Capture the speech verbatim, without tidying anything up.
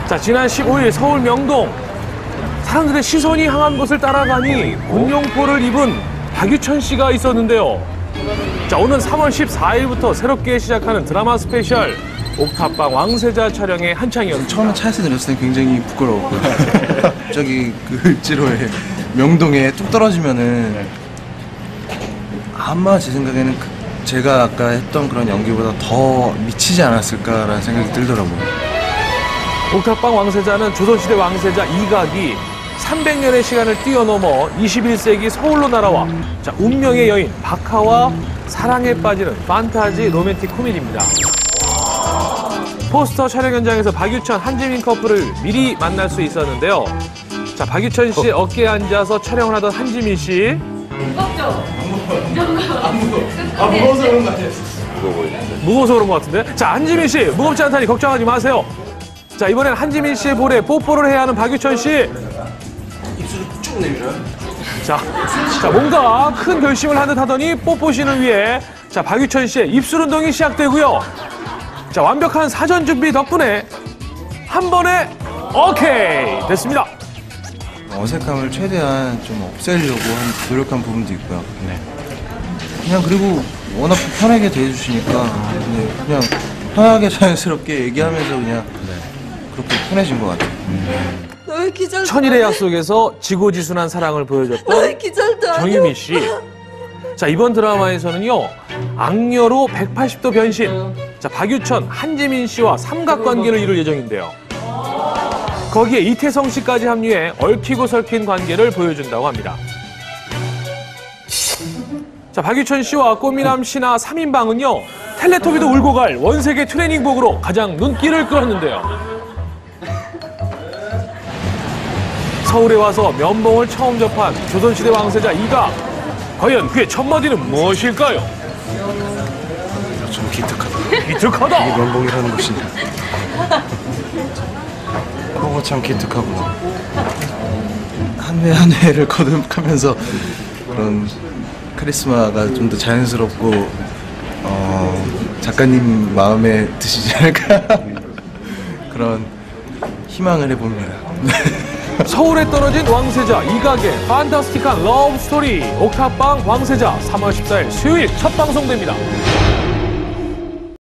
자, 지난 십오일 서울 명동. 사람들의 시선이 향한 곳을 따라가니 공룡포를 입은 박유천 씨가 있었는데요. 자, 오는 삼월 십사일부터 새롭게 시작하는 드라마 스페셜 옥탑방 왕세자 촬영에 한창이었습니다. 처음에 차에서 내렸을 때 굉장히 부끄러웠고요. 저기 그 을지로에 명동에 뚝 떨어지면은 아마 제 생각에는 그 제가 아까 했던 그런 연기보다 더 미치지 않았을까라는 생각이 들더라고요. 옥탑방 왕세자는 조선시대 왕세자 이각이 삼백 년의 시간을 뛰어넘어 이십일세기 서울로 날아와 자, 운명의 여인 박하와 사랑에 빠지는 판타지 로맨틱 코미디입니다. 포스터 촬영 현장에서 박유천, 한지민 커플을 미리 만날 수 있었는데요. 자, 박유천 씨 어깨에 앉아서 촬영을 하던 한지민 씨. 무겁죠? 안 무거워. 아, 무거워서 그런 거 아니에요? 무거워서 그런 것 같은데? 자, 한지민 씨, 무겁지 않다니 걱정하지 마세요. 자, 이번엔 한지민 씨의 볼에 뽀뽀를 해야 하는 박유천 씨. 입술을 쭉 내밀어요? 자, 자, 뭔가 큰 결심을 한 듯 하더니 뽀뽀신을 위해 자, 박유천 씨의 입술 운동이 시작되고요. 자, 완벽한 사전 준비 덕분에 한 번에 오케이 됐습니다. 어색함을 최대한 좀 없애려고 한 노력한 부분도 있고요. 네. 그냥 그리고 워낙 편하게 대해주시니까 네, 그냥 편하게 자연스럽게 얘기하면서 그냥 그렇게 편해진 것 같아요. 음. 너의 기절. 천일의 약속에서 지고지순한 사랑을 보여줬던 너의 기절도 정유미 씨. 자, 이번 드라마에서는요, 악녀로 백팔십 도 변신. 자, 박유천, 한지민 씨와 삼각관계를 이룰 예정인데요. 거기에 이태성 씨까지 합류해 얽히고 설킨 관계를 보여준다고 합니다. 자, 박유천 씨와 꽃미남 씨나 삼 인방은요, 텔레토비도 울고 갈 원세계 트레이닝복으로 가장 눈길을 끌었는데요. 서울에 와서 면봉을 처음 접한 조선시대 왕세자 이각. 과연 그의 첫마디는 무엇일까요? 좀 기특하다. 기특하다. 이게 면봉이라는 것이. 그거 참 기특하구나. 한 회 한 회를 거듭하면서 그런 카리스마가 좀 더 자연스럽고 어, 작가님 마음에 드시지 않을까 그런 희망을 해봅니다. 서울에 떨어진 왕세자 이각의 판타스틱한 러브 스토리 옥탑방 왕세자 삼월 십사일 수요일 첫 방송됩니다.